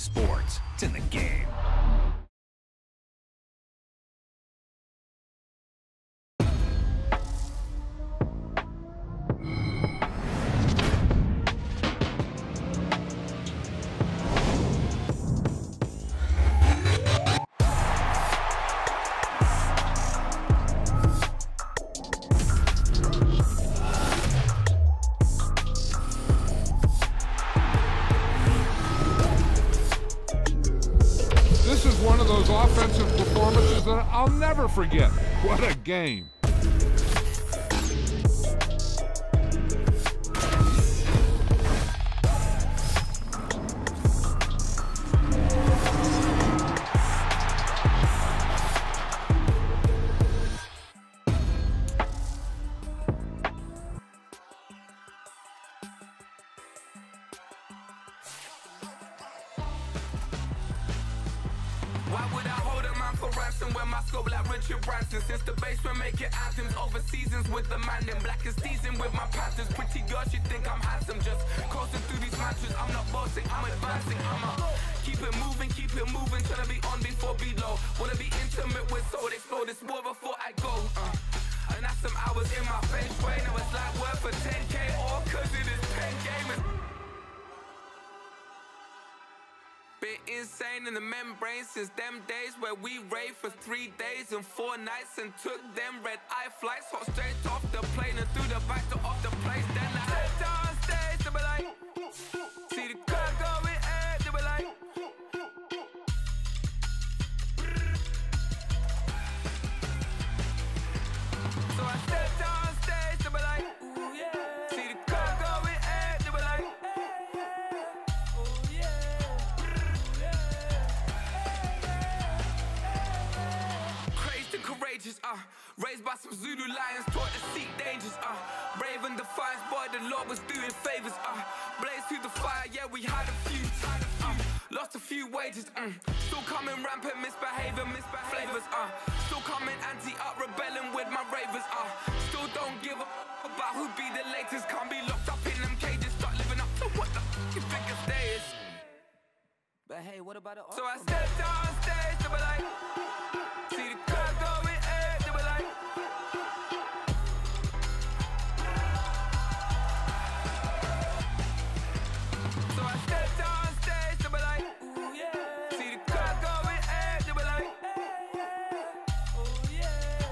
Sports, it's in the game. This is one of those offensive performances that I'll never forget. What a game. Why would I hold a man for ransom when my scope like Richard Branson? Since the basement making anthems over seasons with the man in black is teasing with my Panthers. Pretty girl, she think I'm handsome. Just coasting through these mantras. I'm not bossing, I'm advancing. Keep it moving, tryna be on before below. Wanna be intimate with soul, explode this war before I go. And that's some hours in my feng shui. Now it's like worth for 10K, all cause it is pen game. Been insane in the membrane since them days where we raved for 3 days and 4 nights and took them red eye flights, hot straight off the plane and through the back door of the place. Then I stepped on stage, they were like, see the crowd going air, they were like, so I stepped on stage, they were like, ooh yeah, see the crowd going air, they were like, oh yeah. Courageous, raised by some Zulu lions, taught to seek dangers, brave and defiant, boy, the Lord was doing favors, blaze through the fire, yeah, we had a few, lost a few wages, still coming rampant, misbehaving, flavors, still coming anti-up, rebelling with my ravers, still don't give a about who be the latest, can't be locked up in them cages, start living up to what the you think a stay is. But hey, what about it? So I stepped on stage, they were like, see the crowd going air, they were like, so I stepped on stage, they were like, ooh yeah, see the crowd going air, they were like, oh yeah,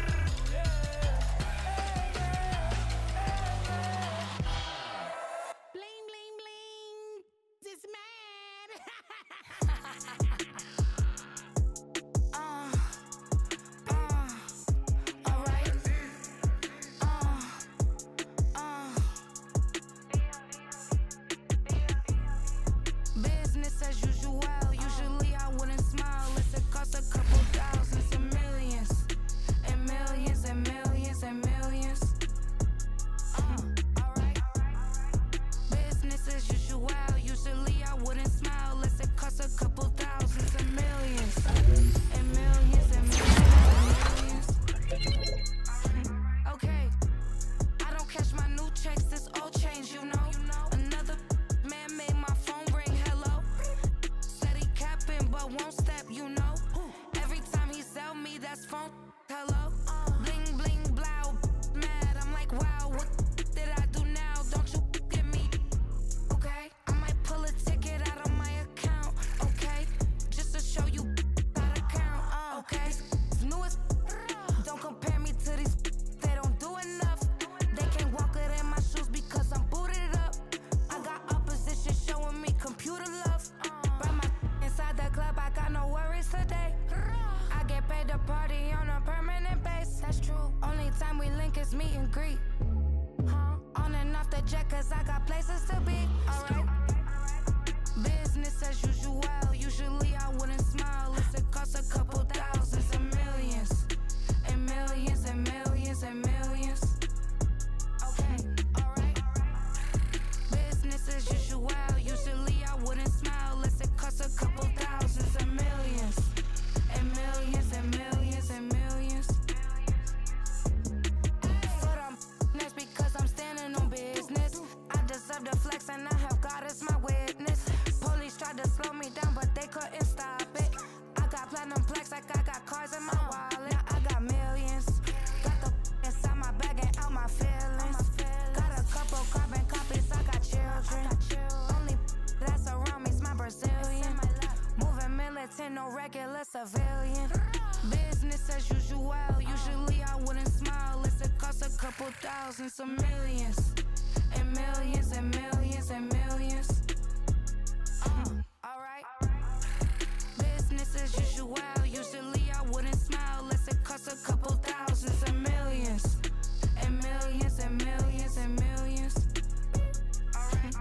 Bling, bling, bling. This man. thousands of millions. And millions and millions and millions. Alright. Business as usual. Usually I wouldn't smile unless it cost a couple thousands and millions. And millions and millions and millions. Alright.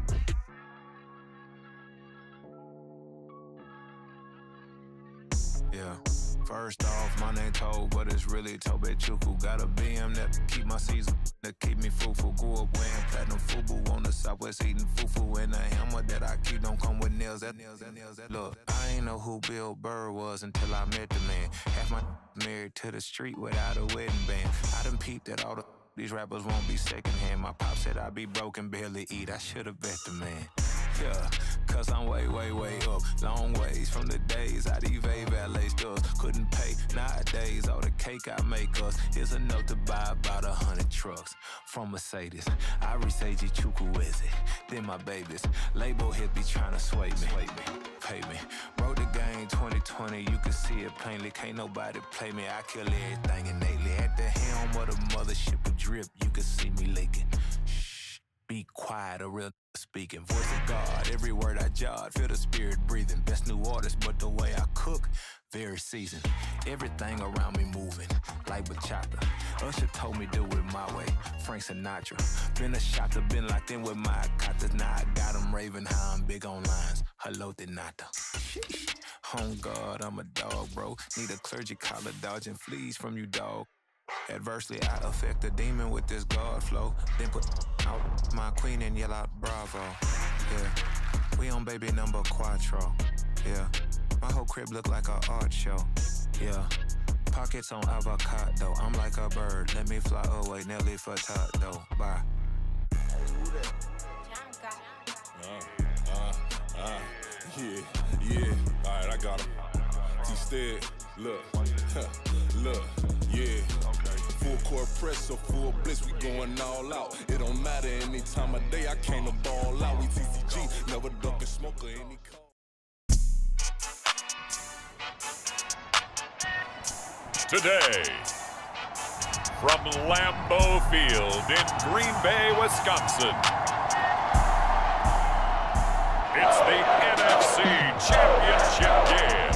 Yeah. First off, my name Tobe, but it's really Tobe Chuku. Got a BM that keep my season, that keep me fruitful. Grew up wearing platinum FUBU on the Southwest eating fufu. And the hammer that I keep don't come with nails. Look, I ain't know who Bill Burr was until I met the man. Half my married to the street without a wedding band. I done peeped at all these rappers won't be secondhand. My pop said I'd be broke and barely eat. I should've bet the man. Yeah, cause I'm way, way, way up. Long ways from the days I evade valet stores. Couldn't pay nowadays. All the cake I make us is enough to buy about 100 trucks from Mercedes. I resage Chukwueze, then my babies. Label hit be trying to sway me, pay me. Wrote the game 2020, you can see it plainly. Can't nobody play me, I kill everything innately. At the helm of the mothership of drip, you can see me leaking. Shh, be quiet, a real speaking. Voice of God, every word I jot, feel the spirit breathing. Best new artist, but the way I cook, very seasoned. Everything around me moving, like bachata. Usher told me do it my way, Frank Sinatra. Been a shotter, been locked in with my katas. Now I got them raving how I'm big on lines. Hello, Denata. On God, I'm a dog, bro. Need a clergy collar, dodging fleas from you, dog. Adversely, I affect the demon with this God flow. Then put out my queen and yell out bravo. Yeah, we on baby number quattro. Yeah, my whole crib look like an art show. Yeah, pockets on avocado. I'm like a bird. Let me fly away, Nelly Furtado. Bye. Yeah. All right, I got him. T-Stead, look, look, yeah. Full court press or full blitz, we going all out. It don't matter any time of day, I came to ball out. We TCG, never ducking smoke or any call. Today, from Lambeau Field in Green Bay, Wisconsin, it's the NFC Championship game.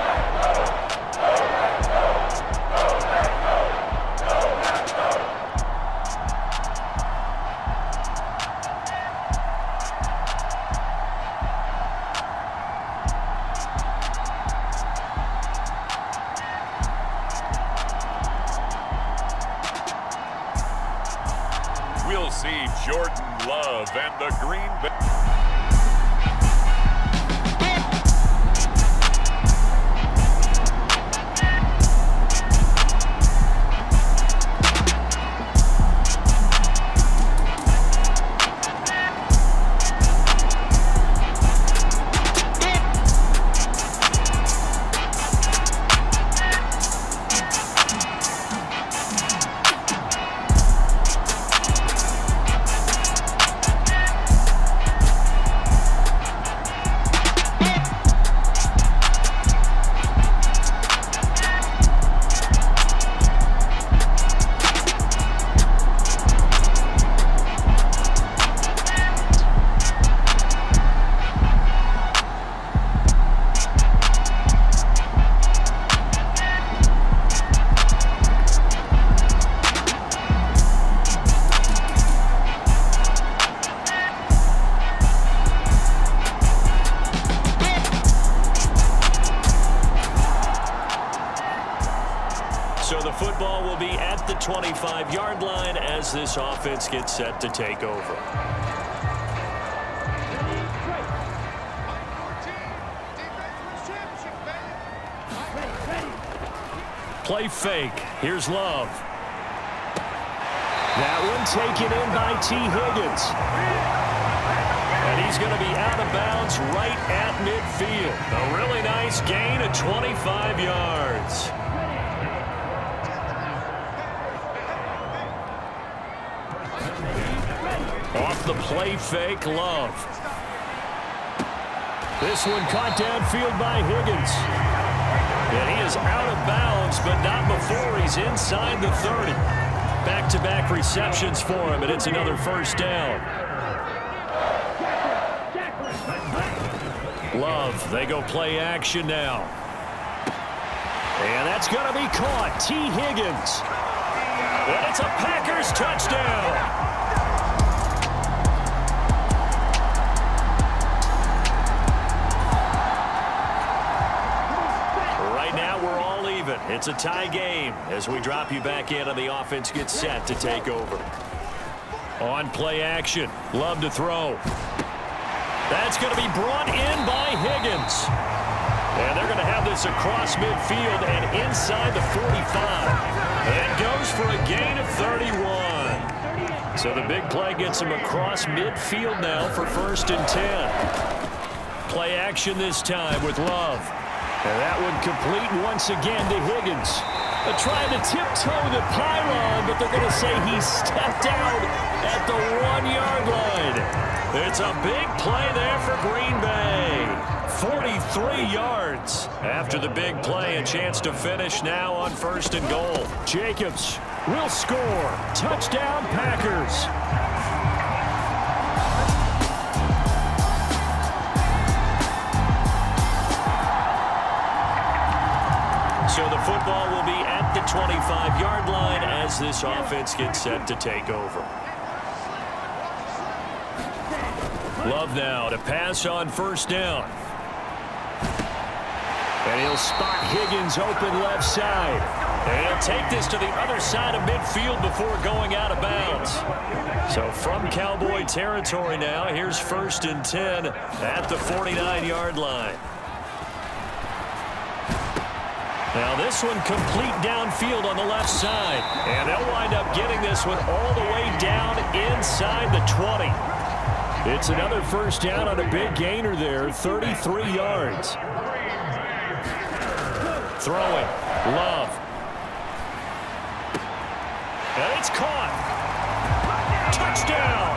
We'll see Jordan Love and the Green Bay. So the football will be at the 25-yard line as this offense gets set to take over. Play fake. Here's Love. That one taken in by T. Higgins. And he's going to be out of bounds right at midfield. A really nice gain of 25 yards. Off the play fake, Love. This one caught downfield by Higgins. And he is out of bounds, but not before he's inside the 30. back-to-back receptions for him, and it's another first down. Love, they go play action now. And that's going to be caught. T. Higgins. And it's a Packers touchdown. It's a tie game as we drop you back in and the offense gets set to take over. On play action, Love to throw. That's going to be brought in by Higgins. And they're going to have this across midfield and inside the 45. And goes for a gain of 31. So the big play gets him across midfield now for 1st and 10. Play action this time with Love. And that one complete once again to Higgins. They're trying to tiptoe the pylon, but they're going to say he stepped out at the 1-yard line. It's a big play there for Green Bay. 43 yards. After the big play, a chance to finish now on 1st and goal. Jacobs will score. Touchdown, Packers. So the football will be at the 25-yard line as this offense gets set to take over. Love now to pass on 1st down. And he'll spot Higgins open left side. And he'll take this to the other side of midfield before going out of bounds. So from Cowboy territory now, here's 1st and 10 at the 49-yard line. Now this one complete downfield on the left side. And they'll wind up getting this one all the way down inside the 20. It's another 1st down on a big gainer there, 33 yards. Throwing, Love. And it's caught. Touchdown.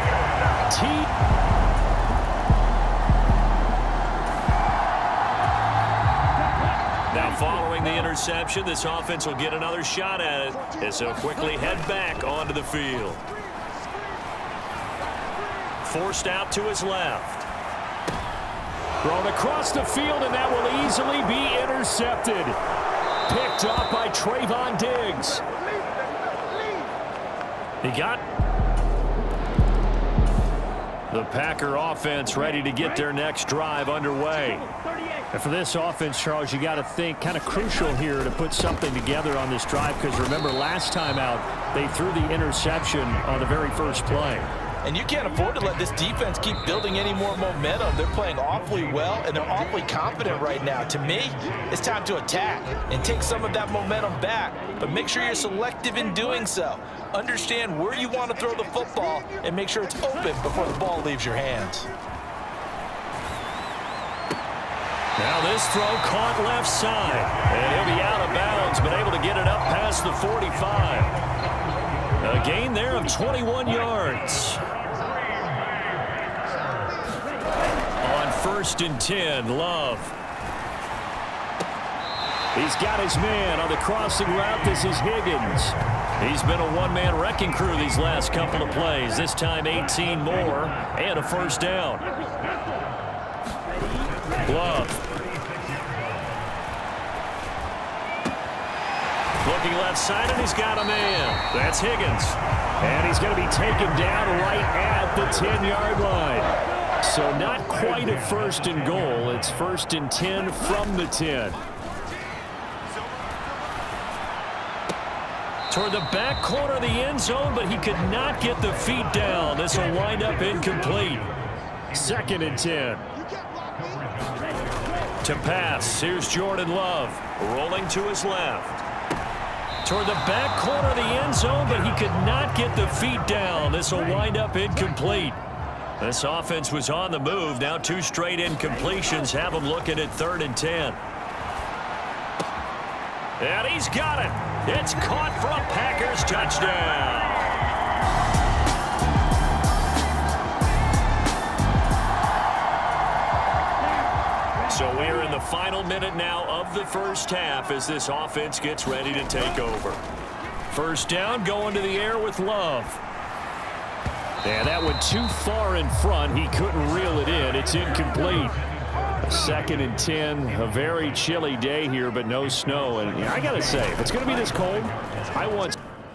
Now following the interception, this offense will get another shot at it as they'll quickly head back onto the field. Forced out to his left. Thrown across the field, and that will easily be intercepted. Picked off by Trayvon Diggs. He got the Packer offense ready to get their next drive underway. And for this offense, Charles, you got to think kind of crucial here to put something together on this drive, because remember last time out they threw the interception on the very first play. And you can't afford to let this defense keep building any more momentum. They're playing awfully well, and they're awfully confident right now. To me, it's time to attack and take some of that momentum back, but make sure you're selective in doing so. Understand where you want to throw the football and make sure it's open before the ball leaves your hands. Now this throw caught left side, and he'll be out of bounds, but able to get it up past the 45. A gain there of 21 yards. On 1st and 10, Love. He's got his man on the crossing route. This is Higgins. He's been a one-man wrecking crew these last couple of plays. This time 18 more and a 1st down. Love. Looking left side, and he's got a man. That's Higgins. And he's going to be taken down right at the 10-yard line. So not quite a 1st and goal. It's 1st and 10 from the 10. Toward the back corner of the end zone, but he could not get the feet down. This will wind up incomplete. 2nd and 10. To pass, here's Jordan Love, rolling to his left. Toward the back corner of the end zone, but he could not get the feet down. This will wind up incomplete. This offense was on the move. Now 2 straight incompletions have him looking at 3rd and 10. And he's got it. It's caught for a Packers touchdown. So we're in the final minute now of the first half as this offense gets ready to take over. First down, going to the air with Love. And that went too far in front. He couldn't reel it in. It's incomplete. 2nd and 10. A very chilly day here, but no snow. And I got to say, if it's going to be this cold, I want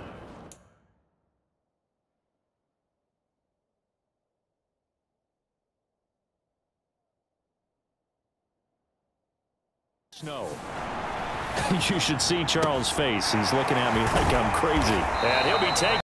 snow. You should see Charles' face. He's looking at me like I'm crazy. And he'll be taking